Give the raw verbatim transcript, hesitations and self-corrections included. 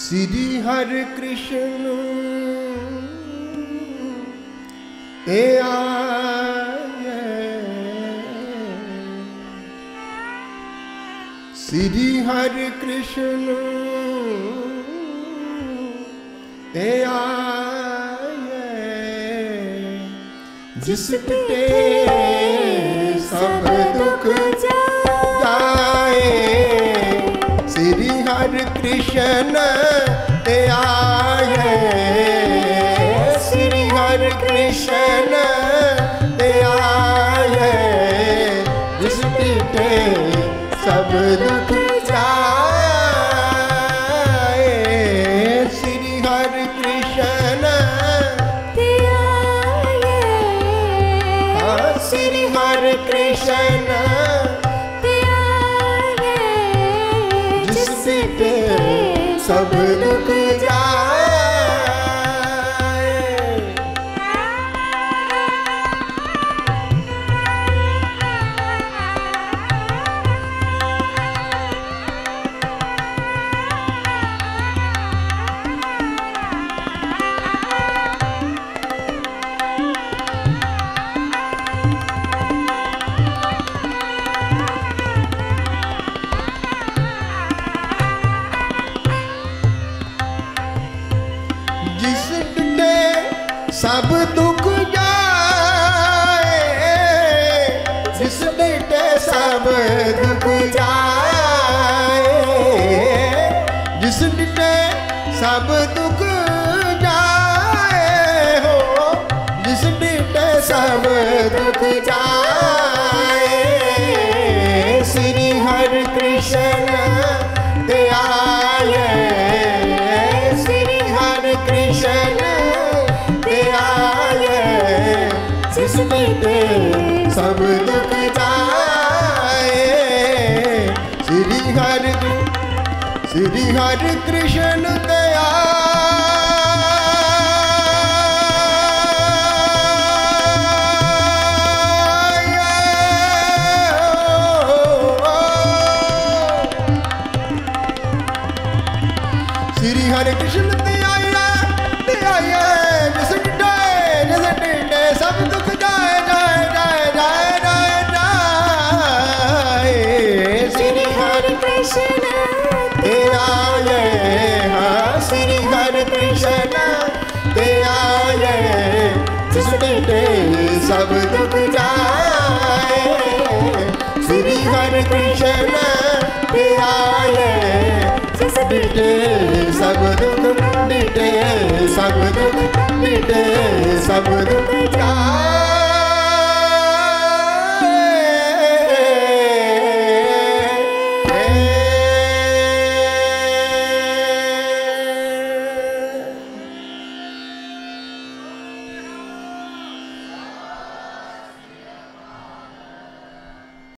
श्री हरि कृष्ण ते आए, श्री हरि कृष्ण ते आए, जिस दिते सब दुख जाए। श्री हरि कृष्ण ते आए, श्री हरि कृष्ण ते आए, जिस दिते सब दुख जाए। श्री हरि कृष्ण ते आए, श्री हरि कृष्ण ते आए, जिस दिते सब दुख जाए। सब दुख जाए, जिस दिते सब दुख जाए, जिस दिते सब दुख जाए हो, जिस दिते सब दुख जाए। श्री हरि कृष्ण ते आए, श्री हरि कृष्ण जिस दिते सब दुख जाए। श्री हरि श्री हरि कृष्ण ते आए, श्री हरि कृष्ण ते आए, ते आए, जिस दिते जिस दिते सब दुख जाए, जाए, जाए, जाए, जाए, जाए। श्री हरि कृष्ण ते आए, हाँ श्री हरि कृष्ण ते आए, जिस दिते सब दुख जाए। श्री हरि कृष्ण ते आए, जिस दिते सब दुख, दिते सब दुख, दिते सब दुख